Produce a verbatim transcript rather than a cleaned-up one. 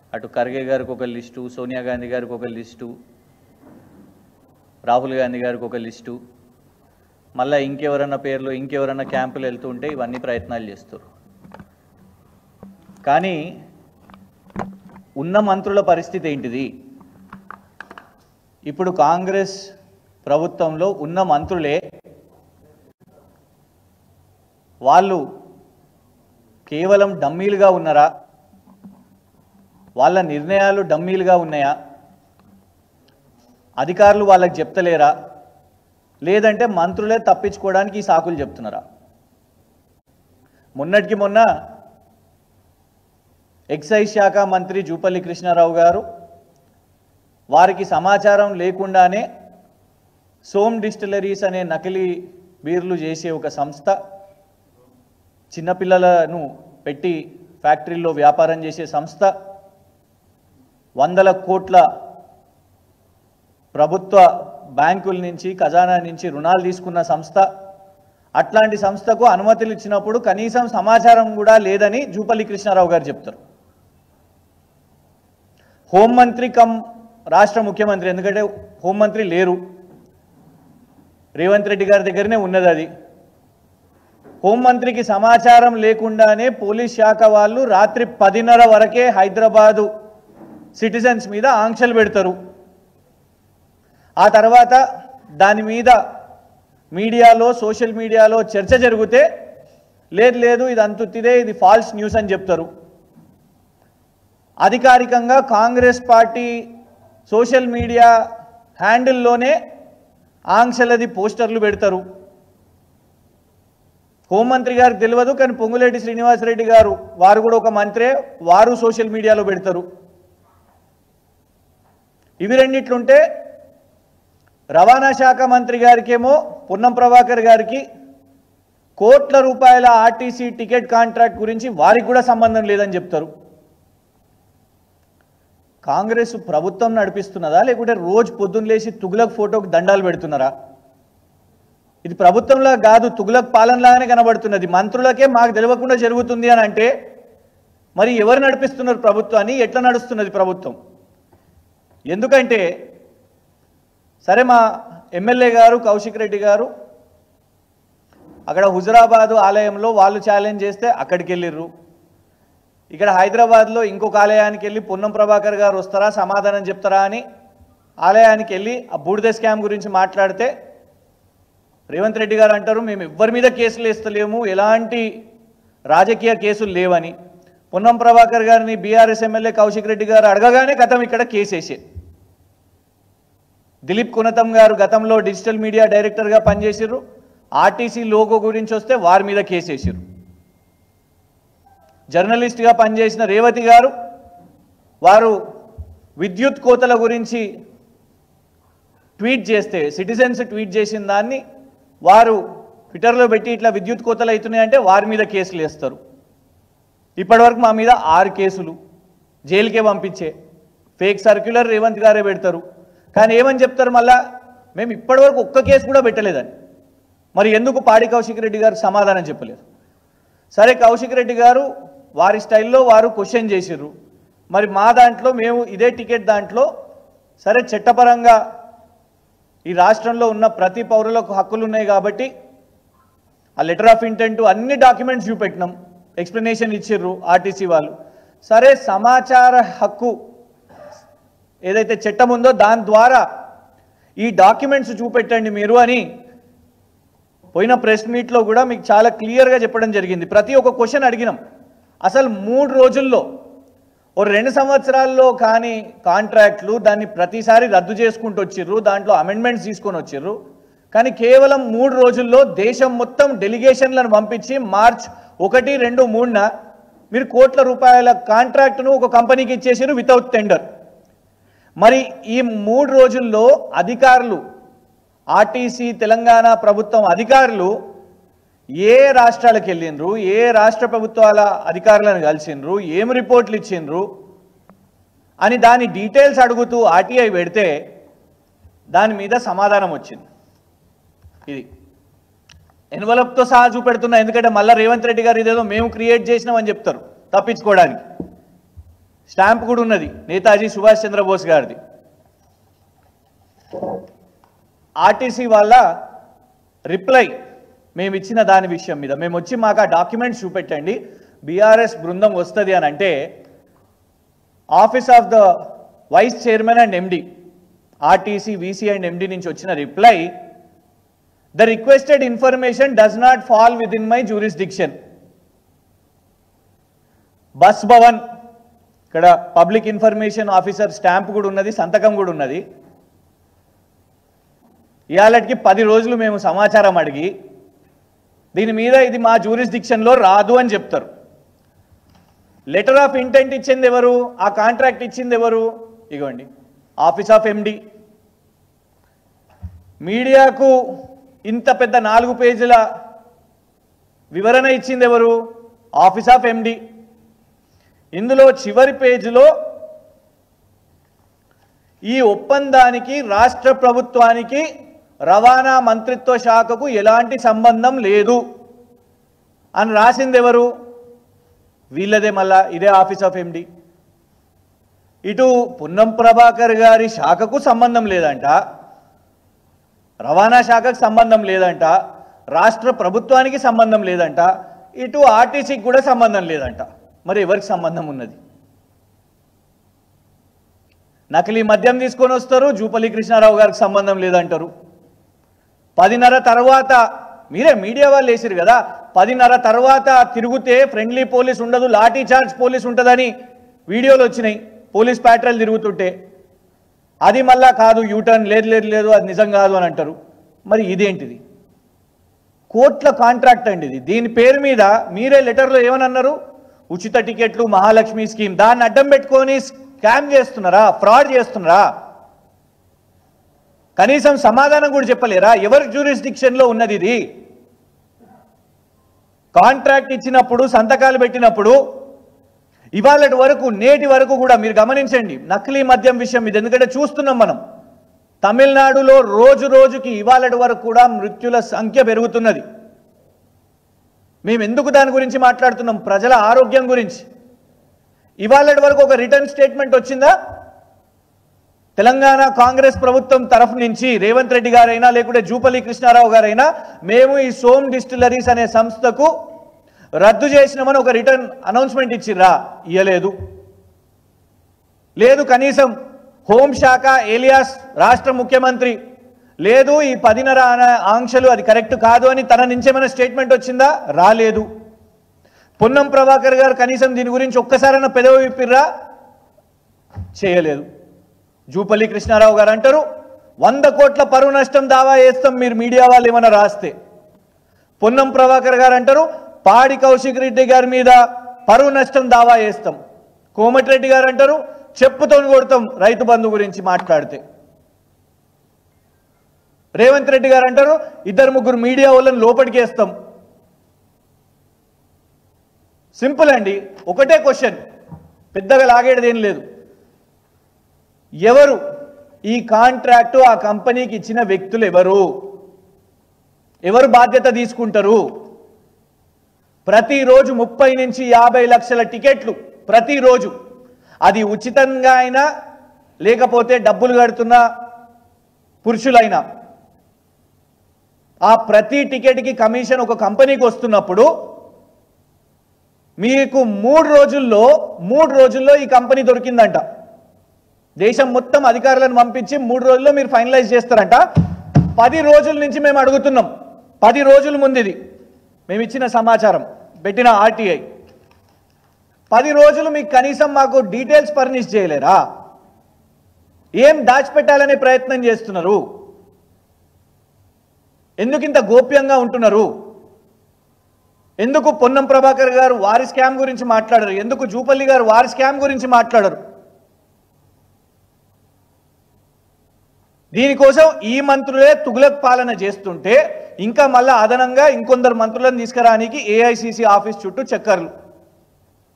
అటు ఖర్గే గారికి ఒక లిస్టు, సోనియా గాంధీ గారికి ఒక లిస్టు, రాహుల్ గాంధీ గారికి ఒక లిస్టు, మళ్ళీ ఇంకెవరన్నా పేర్లు ఇంకెవరన్నా క్యాంపులు వెళ్తుంటే ఇవన్నీ ప్రయత్నాలు చేస్తారు. కానీ ఉన్న మంత్రుల పరిస్థితి ఏంటిది? ఇప్పుడు కాంగ్రెస్ ప్రభుత్వంలో ఉన్న మంత్రులే వాళ్ళు కేవలం డమ్మీలుగా ఉన్నారా? వాళ్ళ నిర్ణయాలు డమ్మీలుగా ఉన్నాయా? అధికారులు వాళ్ళకి చెప్తలేరా? లేదంటే మంత్రులే తప్పించుకోవడానికి ఈ సాకులు చెప్తున్నారా? మొన్నటికి మొన్న ఎక్సైజ్ శాఖ మంత్రి జూపల్లి కృష్ణారావు గారు వారికి సమాచారం లేకుండానే సోమ్ డిస్టిలరీస్ అనే నకిలీ బీర్లు చేసే ఒక సంస్థ, చిన్నపిల్లలను పెట్టి ఫ్యాక్టరీల్లో వ్యాపారం చేసే సంస్థ, వందల కోట్ల ప్రభుత్వ బ్యాంకుల నుంచి ఖజానా నుంచి రుణాలు తీసుకున్న సంస్థ, అట్లాంటి సంస్థకు అనుమతులు ఇచ్చినప్పుడు కనీసం సమాచారం కూడా లేదని జూపల్లి కృష్ణారావు గారు చెప్తారు. హోంమంత్రి కమ్ రాష్ట్ర ముఖ్యమంత్రి, ఎందుకంటే హోంమంత్రి లేరు, రేవంత్ రెడ్డి గారి దగ్గరనే ఉన్నది అది. హోంమంత్రికి సమాచారం లేకుండానే పోలీస్ శాఖ వాళ్ళు రాత్రి పదిన్నర వరకే హైదరాబాదు సిటిజన్స్ మీద ఆంక్షలు పెడతారు. ఆ తర్వాత దాని మీద మీడియాలో సోషల్ మీడియాలో చర్చ జరిగితే లేదు లేదు ఇది అంతుతిదే, ఇది ఫాల్స్ న్యూస్ అని చెప్తారు. అధికారికంగా కాంగ్రెస్ పార్టీ సోషల్ మీడియా హ్యాండిల్లోనే ఆంక్షలది పోస్టర్లు పెడతారు. హోంమంత్రి గారికి తెలియదు, కానీ పొంగులేటి శ్రీనివాసరెడ్డి గారు వారు కూడా ఒక మంత్రే, వారు సోషల్ మీడియాలో పెడతారు. ఇవి రెండిట్లుంటే రవాణా శాఖ మంత్రి గారికేమో పొన్నం ప్రభాకర్ గారికి కోట్ల రూపాయల ఆర్టీసీ టికెట్ కాంట్రాక్ట్ గురించి వారికి కూడా సంబంధం లేదని చెప్తారు. కాంగ్రెస్ ప్రభుత్వం నడిపిస్తున్నదా లేకుంటే రోజు పొద్దున్న లేచి తుగులక్ ఫోటోకి దండాలు పెడుతున్నారా? ఇది ప్రభుత్వంలా కాదు, తుగులక్ పాలనలాగానే కనబడుతున్నది. మంత్రులకే మాకు తెలియకుండా జరుగుతుంది అని అంటే మరి ఎవరు నడిపిస్తున్నారు ప్రభుత్వాన్ని? ఎట్లా నడుస్తున్నది ప్రభుత్వం? ఎందుకంటే సరే, మా ఎమ్మెల్యే గారు కౌశిక్ రెడ్డి గారు అక్కడ హుజరాబాదు ఆలయంలో వాళ్ళు ఛాలెంజ్ చేస్తే అక్కడికి వెళ్ళిర్రు. ఇక్కడ హైదరాబాద్లో ఇంకొక ఆలయానికి వెళ్ళి పొన్నం ప్రభాకర్ గారు వస్తారా సమాధానం చెప్తారా అని ఆలయానికి వెళ్ళి ఆ బూడిద స్కామ్ గురించి మాట్లాడితే రేవంత్ రెడ్డి గారు అంటారు మేము ఎవ్వరి మీద కేసులు వేస్తలేము, ఎలాంటి రాజకీయ కేసులు లేవని. పొన్నం ప్రభాకర్ గారిని బీఆర్ఎస్ ఎమ్మెల్యే కౌశిక్ రెడ్డి గారు అడగగానే గతం ఇక్కడ కేసు వేసే. దిలీప్ కునతం గారు గతంలో డిజిటల్ మీడియా డైరెక్టర్గా పనిచేసిర్రు, ఆర్టీసీ లోగో గురించి వస్తే వారి మీద కేసు వేసిర్రు. జర్నలిస్ట్గా పనిచేసిన రేవతి గారు వారు విద్యుత్ కోతల గురించి ట్వీట్ చేస్తే సిటిజన్స్ ట్వీట్ చేసిన దాన్ని వారు ట్విట్టర్లో పెట్టి ఇట్లా విద్యుత్ కోతలు అవుతున్నాయంటే వారి మీద కేసులు వేస్తారు. ఇప్పటివరకు మా మీద ఆరు కేసులు జైలుకే పంపించే ఫేక్ సర్క్యులర్ రేవంత్ గారే పెడతారు. కానీ ఏమని చెప్తారు మళ్ళా, మేము ఇప్పటివరకు ఒక్క కేసు కూడా పెట్టలేదని. మరి ఎందుకు పాడి కౌశిక్ రెడ్డి గారు సమాధానం చెప్పలేదు? సరే, కౌశిక్ రెడ్డి గారు వారి స్టైల్లో వారు క్వశ్చన్ చేసిర్రు. మరి మా దాంట్లో మేము ఇదే టికెట్ దాంట్లో సరే చట్టపరంగా ఈ రాష్ట్రంలో ఉన్న ప్రతి పౌరులకు హక్కులు ఉన్నాయి కాబట్టి ఆ లెటర్ ఆఫ్ ఇంటెంట్ అన్ని డాక్యుమెంట్స్ చూపెట్టినాం, ఎక్స్ప్లెనేషన్ ఇచ్చిర్రు ఆర్టీసీ వాళ్ళు. సరే, సమాచార హక్కు ఏదైతే చట్టం ఉందో దాని ద్వారా ఈ డాక్యుమెంట్స్ చూపెట్టండి మీరు అని పోయిన ప్రెస్ మీట్లో కూడా మీకు చాలా క్లియర్గా చెప్పడం జరిగింది. ప్రతి ఒక్క క్వశ్చన్ అడిగినాం. అసలు మూడు రోజుల్లో ఓ రెండు సంవత్సరాల్లో కానీ కాంట్రాక్ట్లు దాన్ని ప్రతిసారి రద్దు చేసుకుంటూ వచ్చిర్రు, దాంట్లో అమెండ్మెంట్స్ తీసుకొని వచ్చిర్రు. కానీ కేవలం మూడు రోజుల్లో దేశం మొత్తం డెలిగేషన్లను పంపించి మార్చ్ ఒకటి రెండు మూడున మీరు కోట్ల రూపాయల కాంట్రాక్ట్ను ఒక కంపెనీకి ఇచ్చేసారు వితౌట్ టెండర్. మరి ఈ మూడు రోజుల్లో అధికారులు ఆర్టీసీ తెలంగాణ ప్రభుత్వం అధికారులు ఏ రాష్ట్రాలకు వెళ్ళిండ్రు, ఏ రాష్ట్ర ప్రభుత్వాల అధికారులను కలిసిండ్రు, ఏం రిపోర్ట్లు ఇచ్చిండ్రు అని దాని డీటెయిల్స్ అడుగుతూ ఆర్టీఐ పెడితే దాని మీద సమాధానం వచ్చింది. ఇది ఎన్వలప్తో సహా చూపెడుతున్నా, ఎందుకంటే మళ్ళీ రేవంత్ రెడ్డి గారు ఇదేదో మేము క్రియేట్ చేసినామని చెప్తారు తప్పించుకోవడానికి. స్టాంప్ కూడా ఉన్నది నేతాజీ సుభాష్ చంద్రబోస్ గారిది. ఆర్టీసీ వాళ్ళ రిప్లై మేము ఇచ్చిన దాని విషయం మీద మేము వచ్చి మాకు ఆ డాక్యుమెంట్స్ చూపెట్టండి, బీఆర్ఎస్ బృందం వస్తుంది అని అంటే office of the vice chairman and MD RTC VC and MD నుంచి వచ్చిన reply, the requested information does not fall within my jurisdiction. Bus Bhavan ఇక్కడ పబ్లిక్ ఇన్ఫర్మేషన్ ఆఫీసర్ స్టాంప్ కూడా ఉన్నది, సంతకం కూడా ఉన్నది. ఇవాళకి పది రోజులు మేము సమాచారం అడిగి దీని మీద ఇది మా జ్యూరిస్డిక్షన్లో రాదు అని చెప్తారు. లెటర్ ఆఫ్ ఇంటెంట్ ఇచ్చింది ఎవరు, ఆ కాంట్రాక్ట్ ఇచ్చింది ఎవరు? ఇగోండి ఆఫీస్ ఆఫ్ ఎండి. మీడియాకు ఇంత పెద్ద నాలుగు పేజీల వివరణ ఇచ్చింది ఎవరు? Office of MD. ఇందులో చివరి పేజీలో ఈ ఒప్పందానికి రాష్ట్ర ప్రభుత్వానికి రవాణా మంత్రిత్వ శాఖకు ఎలాంటి సంబంధం లేదు అని రాసింది ఎవరు? వీళ్ళదే, మళ్ళా ఇదే ఆఫీస్ ఆఫ్ ఎండి. ఇటు పొన్నం ప్రభాకర్ గారి శాఖకు సంబంధం లేదంట, రవాణా శాఖకు సంబంధం లేదంట, రాష్ట్ర ప్రభుత్వానికి సంబంధం లేదంట, ఇటు ఆర్టీసీకి కూడా సంబంధం లేదంట. మరి ఎవరికి సంబంధం ఉన్నది? నకిలీ మద్యం తీసుకొని వస్తారు, జూపల్లి కృష్ణారావు గారికి సంబంధం లేదంటారు. పదిన్నర తర్వాత మీరే మీడియా వాళ్ళు వేసారు కదా, పదిన్నర తర్వాత తిరిగితే ఫ్రెండ్లీ పోలీస్ ఉండదు, లాఠీ చార్జ్ పోలీస్ ఉంటుందని వీడియోలు వచ్చినాయి పోలీస్ ప్యాట్రోల్ తిరుగుతుంటే. అది మళ్ళా కాదు, యూటర్న్ లేదు లేదు లేదు అది నిజం కాదు అని అంటారు. మరి ఇదేంటిది? కోట్ల కాంట్రాక్ట్ అండి ఇది. దీని పేరు మీద మీరే లెటర్లో ఏమని అన్నారు? ఉచిత టికెట్లు, మహాలక్ష్మి స్కీమ్. దాన్ని అడ్డం పెట్టుకొని స్కామ్ చేస్తున్నారా, ఫ్రాడ్ చేస్తున్నారా? కనీసం సమాధానం కూడా చెప్పలేరా? ఎవరి జ్యూరిస్డిక్షన్లో ఉన్నది ఇది? కాంట్రాక్ట్ ఇచ్చినప్పుడు, సంతకాలు పెట్టినప్పుడు ఇవాళ వరకు నేటి వరకు కూడా మీరు గమనించండి నకిలీ మద్యం విషయం ఇది. ఎందుకంటే చూస్తున్నాం మనం తమిళనాడులో రోజు రోజుకి ఇవాళ వరకు కూడా మృత్యుల సంఖ్య పెరుగుతున్నది. మేము ఎందుకు దాని గురించి మాట్లాడుతున్నాం? ప్రజల ఆరోగ్యం గురించి. ఇవాళ వరకు ఒక రిటర్న్ స్టేట్మెంట్ వచ్చిందా? తెలంగాణ కాంగ్రెస్ ప్రభుత్వం తరఫు నుంచి రేవంత్ రెడ్డి గారైనా లేకుంటే జూపల్లి కృష్ణారావు గారైనా మేము ఈ సోమ్ డిస్టిలరీస్ అనే సంస్థకు రద్దు చేసినామని ఒక రిటర్న్ అనౌన్స్మెంట్ ఇచ్చిర్రా? ఇయ్యలేదు. లేదు కనీసం హోంశాఖ ఏలియాస్ రాష్ట్ర ముఖ్యమంత్రి లేదు ఈ పదిన్నర ఆంక్షలు అది కరెక్ట్ కాదు అని తన నుంచి ఏమైనా స్టేట్మెంట్ వచ్చిందా? రాలేదు. పొన్నం ప్రభాకర్ గారు కనీసం దీని గురించి ఒక్కసారైనా పెదవి విప్పిర్రా? చేయలేదు. జూపల్లి కృష్ణారావు గారు అంటారు వంద కోట్ల పరువు నష్టం దావా వేస్తాం మీరు మీడియా వాళ్ళు ఏమైనా రాస్తే. పొన్నం ప్రభాకర్ గారు అంటారు పాడి కౌశిక్ రెడ్డి గారి మీద పరువు నష్టం దావా వేస్తాం. కోమటిరెడ్డి గారు అంటారు చెప్పుతో కొడతాం రైతు బంధు గురించి మాట్లాడితే. రేవంత్ రెడ్డి గారు అంటారు ఇద్దరు ముగ్గురు మీడియా వాళ్ళని లోపలికి వేస్తాం. సింపుల్ అండి, ఒకటే క్వశ్చన్, పెద్దగా లాగేది ఏం లేదు. ఎవరు ఈ కాంట్రాక్టు ఆ కంపెనీకి ఇచ్చిన వ్యక్తులు ఎవరు? ఎవరు బాధ్యత తీసుకుంటారు? ప్రతిరోజు ముప్పై నుంచి యాభై లక్షల టికెట్లు ప్రతిరోజు, అది ఉచితంగా అయినా లేకపోతే డబ్బులు కడుతున్న పురుషులైనా ఆ ప్రతి టికెట్కి కమిషన్ ఒక కంపెనీకి వస్తున్నప్పుడు మీకు మూడు రోజుల్లో మూడు రోజుల్లో ఈ కంపెనీ దొరికిందంట. దేశం మొత్తం అధికారులను పంపించి మూడు రోజుల్లో మీరు ఫైనలైజ్ చేస్తారంట. పది రోజుల నుంచి మేము అడుగుతున్నాం, పది రోజుల ముందు ఇది మేము ఇచ్చిన సమాచారం పెట్టిన ఆర్టీఐ. పది రోజులు మీకు కనీసం మాకు డీటెయిల్స్ ఫర్నిష్ చేయలేరా? ఏం దాచిపెట్టాలనే ప్రయత్నం చేస్తున్నారు? ఎందుకు ఇంత గోప్యంగా ఉంటున్నారు? ఎందుకు పొన్నం ప్రభాకర్ గారు వారి స్కామ్ గురించి మాట్లాడరు? ఎందుకు జూపల్లి గారు వారి స్కామ్ గురించి మాట్లాడరు? దీనికోసం ఈ మంత్రులే తుగులక్ పాలన చేస్తుంటే ఇంకా మళ్ళా అదనంగా ఇంకొందరు మంత్రులను తీసుకురానికి ఏఐసిసి ఆఫీస్ చుట్టూ చక్కర్లు.